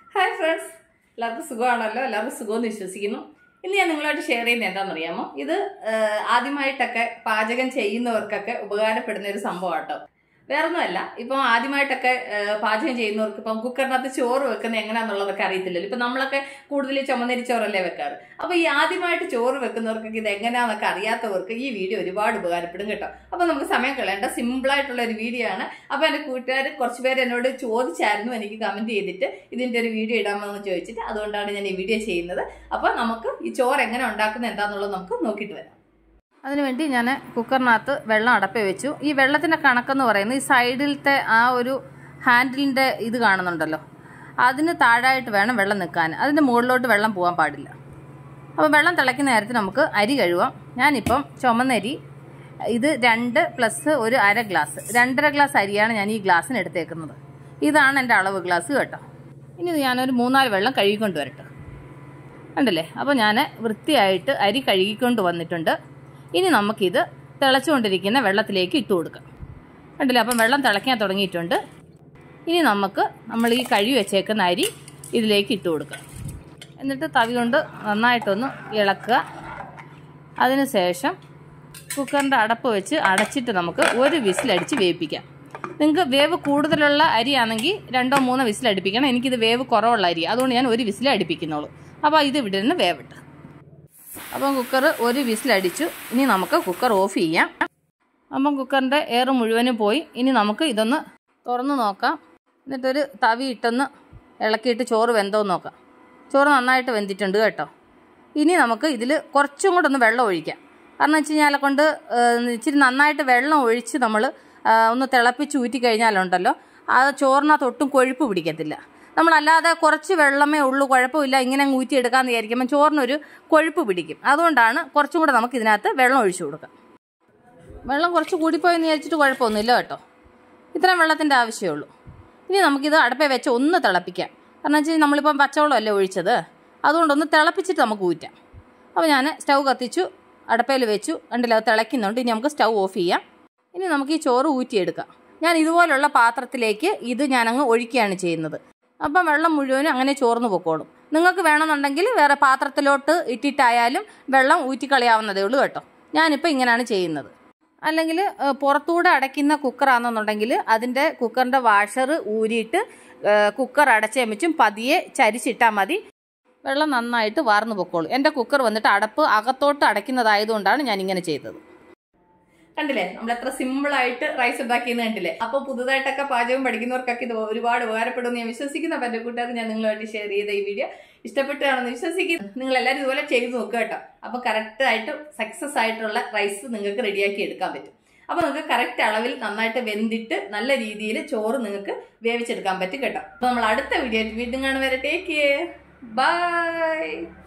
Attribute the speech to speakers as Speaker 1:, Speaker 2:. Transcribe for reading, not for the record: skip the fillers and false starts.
Speaker 1: Hi friends, എല്ലാവർക്കും സുഖമാണല്ലോ. എല്ലാവർക്കും സുഖമെന്ന് വിശ്വസിക്കുന്നു. ഇന്ന് ഞാൻ നിങ്ങളായിട്ട് ഷെയർ ചെയ്യുന്നത് എന്താണെന്നറിയാമോ? ഇത് ആദ്യമായിട്ടൊക്കെ പാചകം ചെയ്യുന്നവർക്കൊക്കെ ഉപകാരപ്പെടുന്ന ഒരു സംഭവം കേട്ടോ. വേറൊന്നുമല്ല, ഇപ്പം ആദ്യമായിട്ടൊക്കെ പാചകം ചെയ്യുന്നവർക്ക് ഇപ്പം കുക്കറിനകത്ത് ചോറ് വെക്കുന്നത് എങ്ങനെയാണെന്നുള്ളതൊക്കെ അറിയത്തില്ലല്ലോ. ഇപ്പം നമ്മളൊക്കെ കൂടുതൽ ചുമന്നരി ചോറല്ലേ വെക്കാറ്. അപ്പോൾ ഈ ആദ്യമായിട്ട് ചോറ് വെക്കുന്നവർക്കൊക്കെ ഇത് എങ്ങനെയാണെന്നൊക്കെ അറിയാത്തവർക്ക് ഈ വീഡിയോ ഒരുപാട് ഉപകാരപ്പെടും കേട്ടോ. അപ്പോൾ നമുക്ക് സമയം കളയേണ്ട സിമ്പിളായിട്ടുള്ള ഒരു വീഡിയോ ആണ്. അപ്പോൾ എൻ്റെ കൂട്ടുകാർ കുറച്ച് പേര് എന്നോട് ചോദിച്ചായിരുന്നു, എനിക്ക് കമൻറ്റ് ചെയ്തിട്ട് ഇതിൻ്റെ ഒരു വീഡിയോ ഇടാമെന്ന് ചോദിച്ചിട്ട്. അതുകൊണ്ടാണ് ഞാൻ ഈ വീഡിയോ ചെയ്യുന്നത്. അപ്പോൾ നമുക്ക് ഈ ചോറ് എങ്ങനെ ഉണ്ടാക്കുന്നത് എന്താണെന്നുള്ളത് നമുക്ക് നോക്കിയിട്ട് വരാം. അതിനുവേണ്ടി ഞാൻ കുക്കറിനകത്ത് വെള്ളം അടപ്പേ വെച്ചു. ഈ വെള്ളത്തിൻ്റെ കണക്കെന്ന് പറയുന്നത് ഈ സൈഡിലത്തെ ആ ഒരു ഹാൻഡിലിൻ്റെ ഇത് കാണുന്നുണ്ടല്ലോ, അതിന് താഴായിട്ട് വേണം വെള്ളം നിൽക്കാൻ. അതിൻ്റെ മുകളിലോട്ട് വെള്ളം പോകാൻ പാടില്ല. അപ്പോൾ വെള്ളം തിളയ്ക്കുന്ന നേരത്തിൽ നമുക്ക് അരി കഴുകാം. ഞാനിപ്പം ചുമന്നരി, ഇത് 2 + 1 1/2 ഗ്ലാസ്, 2.5 ഗ്ലാസ് അരിയാണ് ഞാൻ ഈ ഗ്ലാസ്സിന് എടുത്തേക്കുന്നത്. ഇതാണ് എൻ്റെ അളവ് ഗ്ലാസ് കേട്ടോ. ഇനി ഞാനൊരു 3-4 വെള്ളം കഴുകിക്കൊണ്ട് വരട്ടെ. കണ്ടില്ലേ? അപ്പോൾ ഞാൻ വൃത്തിയായിട്ട് അരി കഴുകിക്കൊണ്ട് വന്നിട്ടുണ്ട്. ഇനി നമുക്കിത് തിളച്ചുകൊണ്ടിരിക്കുന്ന വെള്ളത്തിലേക്ക് ഇട്ട് കൊടുക്കാം. കണ്ടില്ലേ? അപ്പം വെള്ളം തിളയ്ക്കാൻ തുടങ്ങിയിട്ടുണ്ട്. ഇനി നമ്മൾ ഈ കഴുകി വെച്ചേക്കുന്ന അരി ഇതിലേക്ക് ഇട്ട് കൊടുക്കാം. എന്നിട്ട് തവി കൊണ്ട് നന്നായിട്ടൊന്ന് ഇളക്കുക. അതിനുശേഷം കുക്കറിൻ്റെ അടപ്പ് വെച്ച് അടച്ചിട്ട് നമുക്ക് 1 വിസിലടിച്ച് വേവിപ്പിക്കാം. നിങ്ങൾക്ക് വേവ് കൂടുതലുള്ള അരിയാണെങ്കിൽ 2-3 വിസിലടിപ്പിക്കണം. എനിക്കിത് വേവ് കുറവുള്ള അരി, അതുകൊണ്ട് ഞാൻ 1 വിസിലേ അടുപ്പിക്കുന്നുള്ളൂ. അപ്പോൾ ഇത് ഇവിടെ നിന്ന് വേവിട്ട്. അപ്പം കുക്കർ 1 വിസിലടിച്ചു. ഇനി നമുക്ക് കുക്കർ ഓഫ് ചെയ്യാം. അപ്പം കുക്കറിൻ്റെ എയർ മുഴുവനും പോയി. ഇനി നമുക്ക് ഇതൊന്ന് തുറന്ന് നോക്കാം. എന്നിട്ടൊരു തവി ഇട്ടൊന്ന് ഇളക്കിയിട്ട് ചോറ് വെന്തോന്ന് നോക്കാം. ചോറ് നന്നായിട്ട് വെന്തിട്ടുണ്ട് കേട്ടോ. ഇനി നമുക്ക് ഇതിൽ കുറച്ചും കൂടെ ഒന്ന് വെള്ളം ഒഴിക്കാം. കാരണം വെച്ച് കഴിഞ്ഞാൽ കൊണ്ട് ഇച്ചിരി നന്നായിട്ട് വെള്ളം ഒഴിച്ച് നമ്മൾ ഒന്ന് തിളപ്പിച്ച് ഊറ്റി കഴിഞ്ഞാലുണ്ടല്ലോ, ആ ചോറിനകത്ത് ഒട്ടും കൊഴുപ്പ് പിടിക്കത്തില്ല. നമ്മളല്ലാതെ കുറച്ച് വെള്ളമേ ഉള്ളൂ, കുഴപ്പമില്ല, ഇങ്ങനെ ഊറ്റിയെടുക്കാമെന്ന് വിചാരിക്കുമ്പോൾ ചോറിനൊരു കൊഴുപ്പ് പിടിക്കും. അതുകൊണ്ടാണ് കുറച്ചും കൂടെ നമുക്ക് ഇതിനകത്ത് വെള്ളം ഒഴിച്ചു കൊടുക്കാം. വെള്ളം കുറച്ച് കൂടിപ്പോയെന്ന് വിചാരിച്ചിട്ട് കുഴപ്പമൊന്നുമില്ല കേട്ടോ. ഇത്രയും വെള്ളത്തിൻ്റെ ആവശ്യമേ ഉള്ളൂ. ഇനി നമുക്കിത് അടുപ്പേ വെച്ച് ഒന്ന് തിളപ്പിക്കാം. കാരണം വെച്ചാൽ നമ്മളിപ്പം പച്ചവെള്ളമല്ലേ ഒഴിച്ചത്, അതുകൊണ്ടൊന്ന് തിളപ്പിച്ചിട്ട് നമുക്ക് ഊറ്റാം. അപ്പോൾ ഞാൻ സ്റ്റൗ കത്തിച്ചു, അടുപ്പയിൽ വെച്ചു. കണ്ടില്ല, അത് തിളയ്ക്കുന്നുണ്ട്. ഇനി നമുക്ക് സ്റ്റൗ ഓഫ് ചെയ്യാം. ഇനി നമുക്ക് ഈ ചോറ് ഊറ്റിയെടുക്കാം. ഞാൻ ഇതുപോലുള്ള പാത്രത്തിലേക്ക് ഇത് ഞാനങ്ങ് ഒഴിക്കുകയാണ് ചെയ്യുന്നത്. അപ്പം വെള്ളം മുഴുവനും അങ്ങനെ ചോർന്ന് പൊക്കോളും. നിങ്ങൾക്ക് വേണമെന്നുണ്ടെങ്കിൽ വേറെ പാത്രത്തിലോട്ട് ഇട്ടിട്ടായാലും വെള്ളം ഊറ്റിക്കളയാവുന്നതേ ഉള്ളൂ കേട്ടോ. ഞാനിപ്പോൾ ഇങ്ങനെയാണ് ചെയ്യുന്നത്. അല്ലെങ്കിൽ പുറത്തൂടെ അടയ്ക്കുന്ന കുക്കറാണെന്നുണ്ടെങ്കിൽ അതിൻ്റെ കുക്കറിൻ്റെ വാഷർ ഊരിയിട്ട് കുക്കർ അടച്ചേമിച്ചും പതിയെ ചരിച്ചിട്ടാൽ മതി. വെള്ളം നന്നായിട്ട് വാർന്നു പൊക്കോളും. എൻ്റെ കുക്കർ വന്നിട്ട് അടപ്പ് അകത്തോട്ട് അടയ്ക്കുന്നതായതുകൊണ്ടാണ് ഞാനിങ്ങനെ ചെയ്തത്. കണ്ടില്ലേ, നമ്മൾ എത്ര സിമ്പിളായിട്ട് റൈസ് ഉണ്ടാക്കിയെന്ന് കണ്ടില്ലേ. അപ്പോൾ പുതുതായിട്ടൊക്കെ പാചകം പഠിക്കുന്നവർക്കൊക്കെ ഇത് ഒരുപാട് ഉപകാരപ്പെടുമെന്ന് ഞാൻ വിശ്വസിക്കുന്നു. അപ്പം എൻ്റെ കൂട്ടുകാർക്ക് ഞാൻ നിങ്ങളുമായിട്ട് ഷെയർ ചെയ്ത ഈ വീഡിയോ ഇഷ്ടപ്പെട്ടാണെന്ന് വിശ്വസിക്കുന്നു. നിങ്ങൾ എല്ലാവരും ഇതുപോലെ ചെയ്ത് നോക്കുക കേട്ടോ. അപ്പോൾ കറക്റ്റായിട്ട് സക്സസ് ആയിട്ടുള്ള റൈസ് നിങ്ങൾക്ക് റെഡിയാക്കി എടുക്കാൻ പറ്റും. അപ്പോൾ നിങ്ങൾക്ക് കറക്റ്റ് അളവിൽ നന്നായിട്ട് വെന്തിട്ട് നല്ല രീതിയിൽ ചോറ് നിങ്ങൾക്ക് വേവിച്ചെടുക്കാൻ പറ്റും കേട്ടോ. അപ്പോൾ നമ്മൾ അടുത്ത വീഡിയോ വീണ്ടും കാണുവരെ ടേക്ക് കെയർ, ബൈ.